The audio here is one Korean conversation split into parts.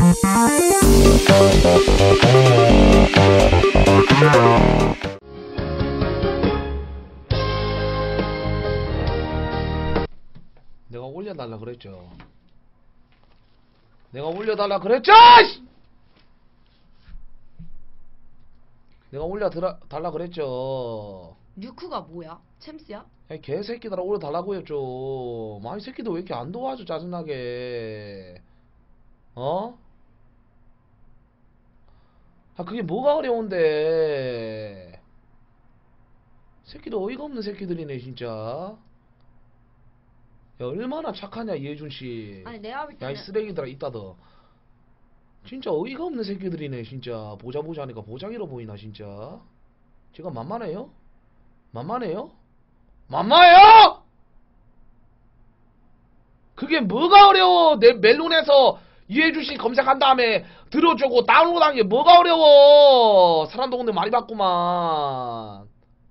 내가 올려달라 그랬죠. 내가 올려달라 그랬죠. 내가 올려달라 그랬죠. 류크가 뭐야? 챔스야? 야, 개새끼들아 올려달라고 했죠. 마이 새끼도 왜 이렇게 안 도와줘 짜증나게. 어? 아 그게 뭐가 어려운데. 새끼들 어이가 없는 새끼들이네 진짜. 야 얼마나 착하냐 이혜준씨. 아니 내가 볼 야 때는 이 쓰레기들아 이따 더 진짜 어이가 없는 새끼들이네 진짜. 보자 하니까 보자기로 보이나 진짜. 제가 만만해요? 만만해요? 만만해요? 그게 뭐가 어려워. 내 멜론에서 이혜준씨 검색한 다음에 들어주고 다운로드한 게 뭐가 어려워. 사람도 근데 많이 봤구만.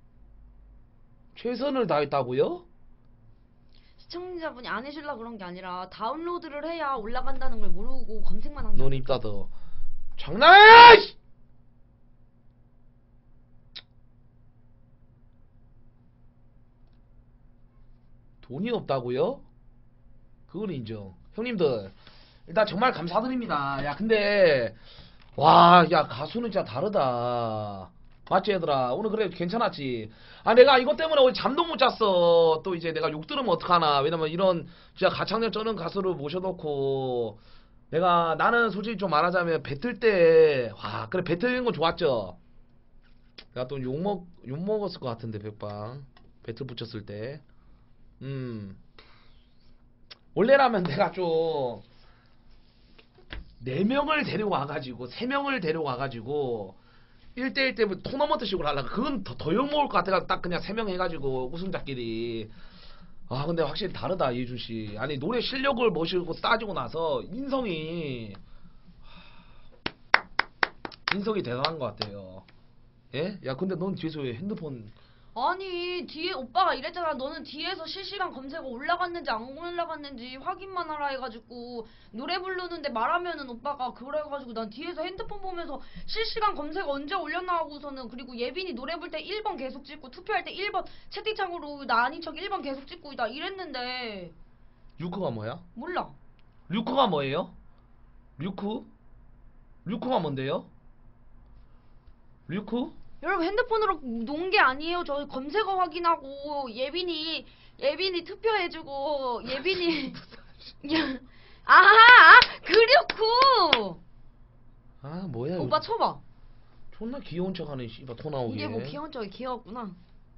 최선을 다했다고요? 시청자분이 안 해주려고 그런 게 아니라 다운로드를 해야 올라간다는 걸 모르고 검색만 한 게 넌 아닐까? 이따 더 장난해! 돈이 없다고요? 그건 인정. 형님들 일단 정말 감사드립니다. 야 근데 와 야 가수는 진짜 다르다. 맞지 얘들아? 오늘 그래 괜찮았지? 아 내가 이것 때문에 오늘 잠도 못 잤어. 또 이제 내가 욕 들으면 어떡하나. 왜냐면 이런 진짜 가창력 쩌는 가수를 모셔놓고 나는 솔직히 좀 말하자면 배틀 때 와 그래 배틀인 건 좋았죠. 내가 또 욕먹었을 것 같은데 백방 배틀 붙였을 때 원래라면 내가 좀 4명을 데리고 와가지고 3명을 데리고 와가지고 1대1 때문에 토너먼트 식으로 하려고. 그건 더 욕먹을 것 같아가 딱 그냥 3명 해가지고 우승자끼리. 아 근데 확실히 다르다 이혜준씨. 아니 노래 실력을 모시고 따지고 나서 인성이 대단한 것 같아요. 예? 야 근데 넌 뒤에서 왜 핸드폰 아니 뒤에 오빠가 이랬잖아. 너는 뒤에서 실시간 검색어 올라갔는지 안 올라갔는지 확인만 하라 해가지고 노래 부르는데 말하면은 오빠가 그래가지고 난 뒤에서 핸드폰 보면서 실시간 검색어 언제 올렸나 하고서는 그리고 예빈이 노래 부를 때 1번 계속 찍고 투표할 때 1번 채팅창으로 나 아닌 척 1번 계속 찍고 나 이랬는데 류크가 뭐야? 몰라. 류크가 뭐예요? 류크가 뭔데요? 류크? 여러분 핸드폰으로 놓은 게 아니에요. 저 검색어 확인하고 예빈이 투표해주고 예빈이 아하 그렇고 아 뭐야 오빠 이거. 쳐봐. 존나 귀여운 척하네 씨발 토 나오게. 이게 뭐 귀여운 척이 귀여웠구나.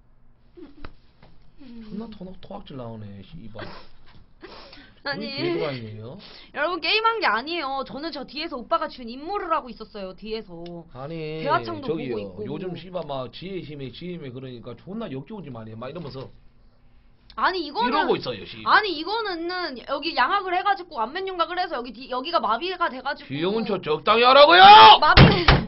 존나 토악질 나오네 씨발. 아니 개도라이네요. 여러분 게임한 게 아니에요. 저는 저 뒤에서 오빠가 준 임무를 하고 있었어요. 뒤에서 아니 대화창도 저기요 보고 있고. 요즘 씨발 막 지혜 힘에 그러니까 존나 역겨우지 말이야 막 이러면서 아니 이거는 이러고 있어요 씨. 아니 이거는 여기 양악을 해가지고 안면윤곽을 해서 여기가 마비가 돼가지고 귀여운 척 적당히 하라고요. 마비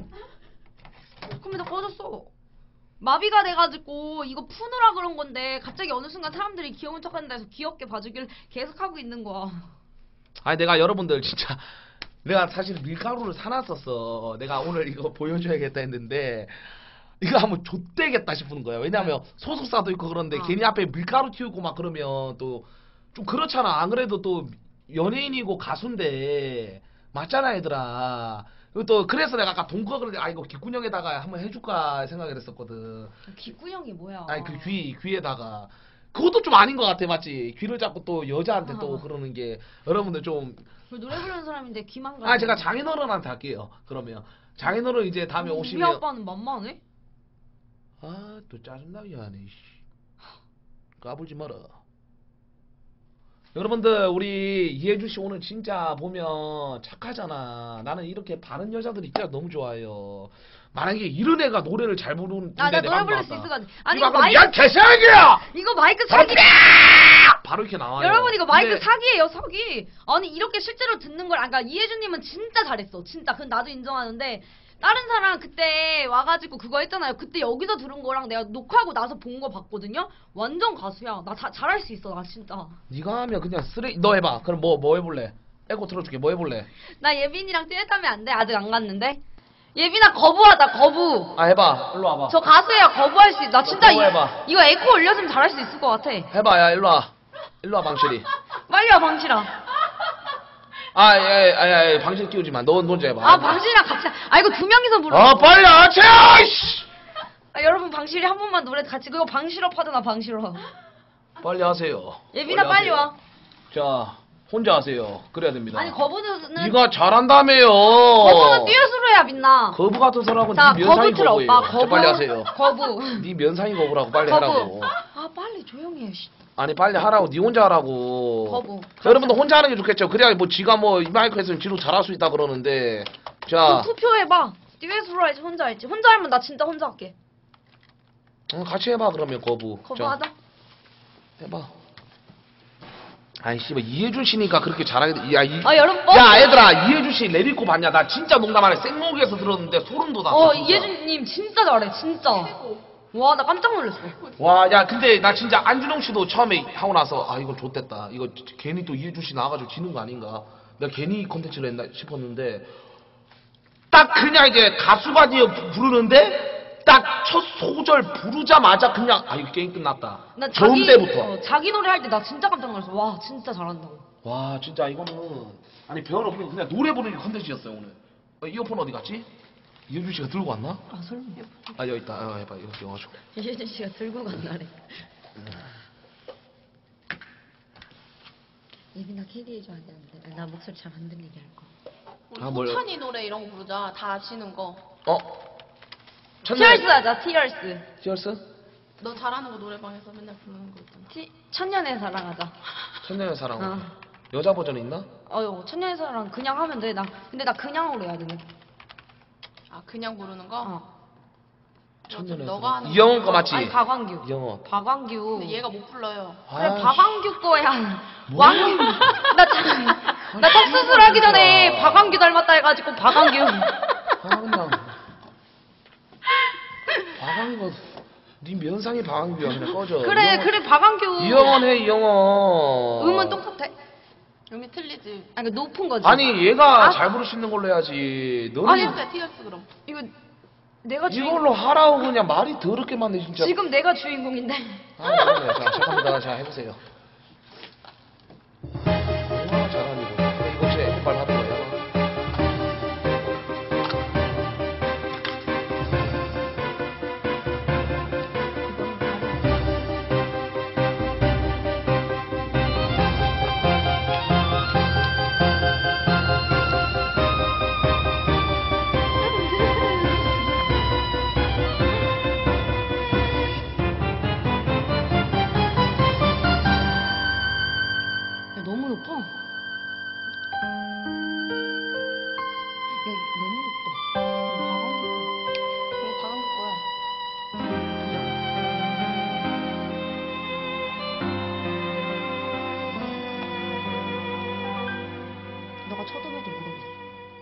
컴퓨터 꺼졌어. 마비가 돼가지고 이거 푸느라 그런 건데 갑자기 어느 순간 사람들이 귀여운 척한다 해서 귀엽게 봐주길 계속 하고 있는 거야. 아니 내가 여러분들 진짜 내가 사실 밀가루를 사놨었어. 내가 오늘 이거 보여줘야겠다 했는데 이거 하면 좆되겠다 싶은 거야. 왜냐면 소속사도 있고 그런데 괜히 앞에 밀가루 튀우고 막 그러면 또 좀 그렇잖아. 안 그래도 또 연예인이고 가수인데 맞잖아 얘들아. 그리고 또 그래서 내가 아까 동거 그런데 아 이거 귓구녕에다가 한번 해줄까 생각을 했었거든. 귓구녕이 뭐야? 아니 그 귀에다가 그것도 좀 아닌 것 같아 맞지? 귀를 잡고 또 여자한테 또 그러는 게 여러분들 좀. 노래 부르는 사람인데 귀만 가. 아 제가 장인어른한테 할게요. 그러면 장인어른 이제 다음에 우리 오시면. 아빠는 만만해? 아 또 짜증나게 하네. 까불지 마라. 여러분들 우리 이혜주씨 오늘 진짜 보면 착하잖아. 나는 이렇게 바른 여자들이 진짜 너무 좋아해요. 만약에 이런 애가 노래를 잘 부르는데 나 노래 부를 수 있을 것 같아. 아니 이거 이거 마이크 야 개새끼야! 이거 마이크 사기. 바로 이렇게 나와요. 여러분 이거 마이크 근데 사기예요 사기. 아니 이렇게 실제로 듣는 걸 그러니까 이혜준님은 진짜 잘했어. 진짜 그건 나도 인정하는데 다른 사람 그때 와가지고 그거 했잖아요. 그때 여기서 들은 거랑 내가 녹화하고 나서 본 거 봤거든요. 완전 가수야. 나 잘할 수 있어 나 진짜. 네가 하면 그냥 쓰레기. 너 해봐. 그럼 뭐 해볼래? 에코 틀어줄게. 뭐 해볼래? 나 예빈이랑 듀엣 하면 안 돼? 아직 안 갔는데. 예빈아 거부하자 거부. 아 해봐. 일로 와봐. 저 가수야 거부할 수 있. 나 진짜 거부해봐. 이거 에코 올려주면 잘할 수 있을 것 같아. 해봐. 야 일로 와. 일로 와 방실이. 빨리 와 방실아. 아 방실 끼우지 마. 너 먼저 해봐. 아 방실이랑 같이. 아 이거 두 명이서 부르. 아 빨리 하세요. 씨. 아, 여러분 방실이 한 번만 노래 같이 그거 방실업 하잖아 방실업. 빨리 하세요. 예빈아 빨리 하세요. 와. 자 혼자 하세요. 그래야 됩니다. 아니 거부는 네가 잘한다며요. 거부는 듀엣으로 해야 빛나. 거부 같은 사람은 자 네 면상이 거부 틀어 거부예요. 오빠 자, 거부. 빨리 하세요. 거부. 네 면상이 거부라고 빨리 거부. 하라고. 아 빨리 조용히 해. 씨. 아니 빨리 하라고. 네 혼자 하라고. 거부. 여러분도 혼자 하는 게 좋겠죠. 그래야 뭐 지가 뭐 이 마이크 했으면 지로 잘할 수 있다 그러는데. 자 투표해봐. 듀엣으로 할지 혼자 할지. 혼자 하면 나 진짜 혼자 할게. 같이 해봐 그러면 거부. 거부하자. 자, 해봐. 아이 씨발 이해준 씨니까 그렇게 잘하게. 아 여러분 뭐? 야 얘들아 이해준 씨 레디코 봤냐? 나 진짜 농담 안 해. 생목에서 들었는데 소름 돋았어. 진짜. 이예준님 진짜 잘해 진짜. 와 나 깜짝 놀랐어. 와, 야, 근데 나 진짜 안준영 씨도 처음에 하고 나서 아 이거 좋댔다. 이거 괜히 또 이해준 씨 나와가지고 지는 거 아닌가? 내가 괜히 컨텐츠를 했나 싶었는데 딱 그냥 이제 가수가 부르는데 딱 첫 소절 부르자마자 그냥 아 이거 게임 끝났다. 나 처음 때부터. 자기 노래 할 때 나 진짜 깜짝 놀랐어. 와 진짜 잘한다고. 와 진짜 이거는 아니 배열 없는 그냥 노래 부르는 컨텐츠였어요 오늘. 이어폰 어디 갔지? 이해준 씨가 들고 왔나? 아 설마. 아 여기 있다. 해봐 이거 영화죠. 이예준 씨가 들고 간다래. 예빈아 캐리 해줘야 되는데 나 목소리 잘 안 들리게 할 거. 우리 아, 뭘요? 호찬이 노래 이런 거 부르자. 다 아시는 거. 티얼스 하자 티얼스. 티얼스? 너 잘하는 거 노래방에서 맨날 부르는 거 있잖아. 천년의 사랑하자. 천년의 사랑. 어. 여자 버전 있나? 천년의 사랑 그냥 하면 돼. 근데 나 그냥으로 해야 되네. 아 그냥 부르는 거? 어. 천년의 너가 사랑. 하는 이영은 거 거 맞지? 아니 박완규. 이영어. 박완규. 근데 얘가 못 불러요. 그래 아이씨. 박완규 거야. 뭐야? 왕. 나턱 수술하기 전에 박완규 닮았다 해가지고 박완규. 그냥 박항규 네 면상이 박항규야. 그냥 꺼져. 그래 그래 박완규. 이영원 해 이영원. 음은 똑같아. 음이 틀리지. 아니 그 높은 거지. 아니 얘가 아? 잘 부를 수 있는 걸로 해야지. 너는 티어스 티어스 그럼. 이거 내가 주인공. 이걸로 하라고 그냥 말이 더럽게 많네 진짜. 지금 내가 주인공인데. 아, 그러네. 자 잠깐만 자 해보세요. 얼마나 잘하니 이거. 그래 이거 제 에코빨 하는 거야. 야, 너무 높아. 야, 너무 높다. 이거 박은 거야. 너가 쳐도매도 모르겠어.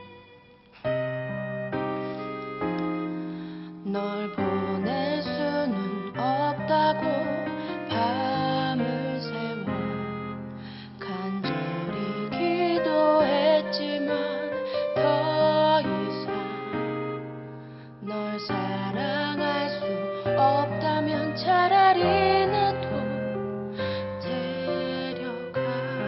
널 보낼 수는 없다고 밤을 새워 간절히 기도했지만 더 이상 널 사랑할 수 없다면 차라리 나도 데려가.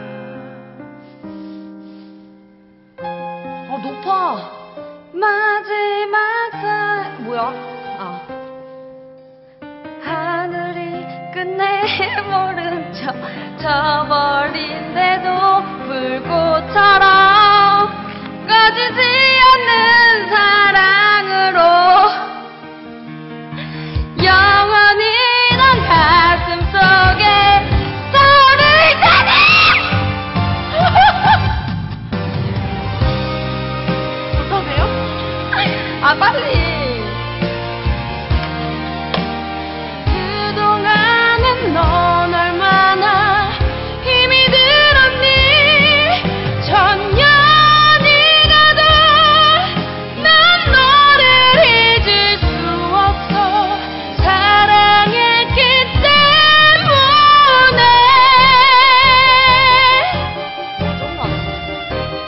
높아. 마지막 뭐야? 아. 하늘이 끝내 모른 척 저버린데도 불꽃처럼 꺼지지 않는 사랑으로 영원히 넌 가슴 속에 서를 가네. 못하세요? 아 빨리. 그동안은 넌 얼마나 힘이 들었니. 천년이 가도 난 너를 잊을 수 없어. 사랑했기 때문에.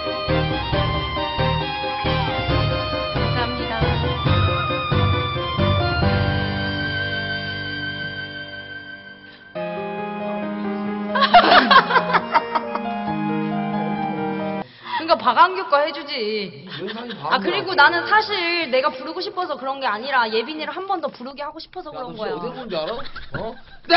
박완규 거 해주지. 면상이 아 그리고 나는 사실 내가 부르고 싶어서 그런 게 아니라 예빈이를 한 번 더 부르게 하고 싶어서 야, 그런 너 거야. 진짜 어디 본지 알아? 어?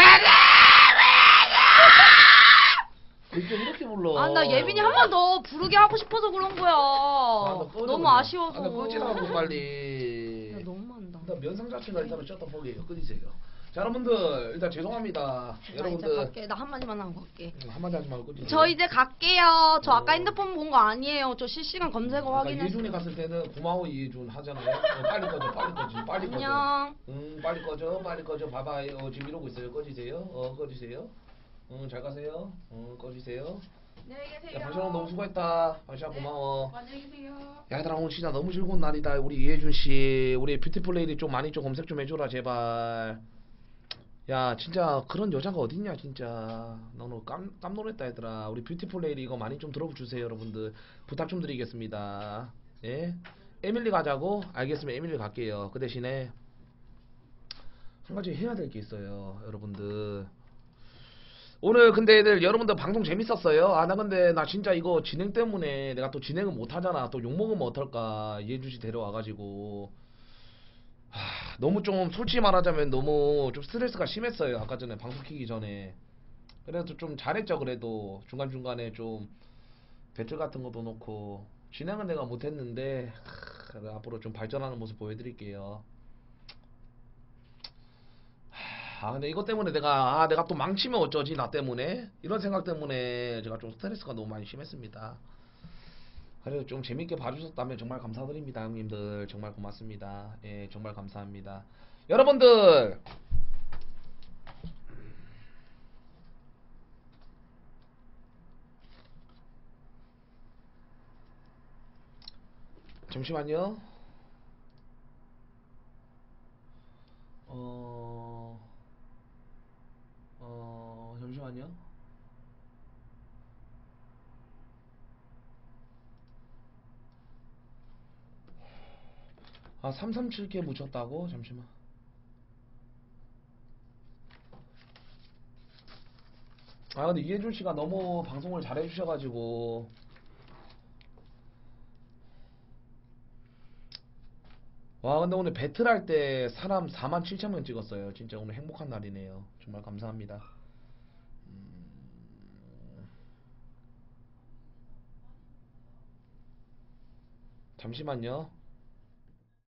이렇게 불러. 아 나 예빈이 한 번 더 부르게 하고 싶어서 그런 거야. 너 꺼져, 너무 그냥. 아쉬워서. 나 꺼지라고 빨리. 야 너무한다. 일단 면상 자체가 일단은 쩌다 포기해요. 끊이세요. 자 여러분들 일단 죄송합니다. 나 이제 여러분들 갈게. 나 한마디만 하고 갈게. 한마디 하지 말고 끊이세요. 저 이제 갈게요. 저 아까 어. 핸드폰 본 거 아니에요. 저 실시간 검색어 아까 확인했어요. 예준이 갔을 때는 고마워 이예준 하잖아요. 빨리 꺼져 빨리 꺼져 빨리 꺼져. 안녕. 응 빨리 꺼져 빨리 꺼져 바바이. 지금 이러고 있어요. 꺼지세요. 꺼지세요. 잘 가세요. 꺼지세요. 안녕히 계세요. 야 방시랑 너무 수고했다. 방시랑 고마워. 안녕히 계세요. 야 얘들아 오늘 진짜 너무 즐거운 날이다. 우리 이혜준 씨, 우리 뷰티풀 레이디 좀 많이 좀 검색 좀 해줘라 제발. 야 진짜 그런 여자가 어딨냐 진짜. 나 오늘 깜놀했다 얘들아. 우리 뷰티풀 레이디 이거 많이 좀 들어주세요 여러분들. 부탁 좀 드리겠습니다. 예? 에밀리 가자고? 알겠으면 에밀리 갈게요. 그 대신에 한 가지 해야 될 게 있어요 여러분들. 오늘 근데 여러분들 방송 재밌었어요? 아 나 근데 나 진짜 이거 진행 때문에 내가 또 진행을 못하잖아. 또 욕먹으면 어떨까. 이해주씨 데려와가지고 너무 좀 솔직히 말하자면 너무 좀 스트레스가 심했어요. 아까 전에 방송 키기 전에. 그래도 좀 잘했죠. 그래도 중간중간에 좀 배틀 같은 것도 놓고 진행은 내가 못했는데 앞으로 좀 발전하는 모습 보여드릴게요. 근데 이것 때문에 내가 또 망치면 어쩌지 나 때문에 이런 생각 때문에 제가 좀 스트레스가 너무 많이 심했습니다. 그래도 좀 재밌게 봐주셨다면 정말 감사드립니다 형님들. 정말 고맙습니다. 예 정말 감사합니다 여러분들. 잠시만요. 잠시만요. 337개 묻혔다고? 잠시만. 근데 이해준 씨가 너무 방송을 잘 해주셔가지고. 와, 근데 오늘 배틀할 때 사람 47,000명 찍었어요. 진짜 오늘 행복한 날이네요. 정말 감사합니다. 잠시만요.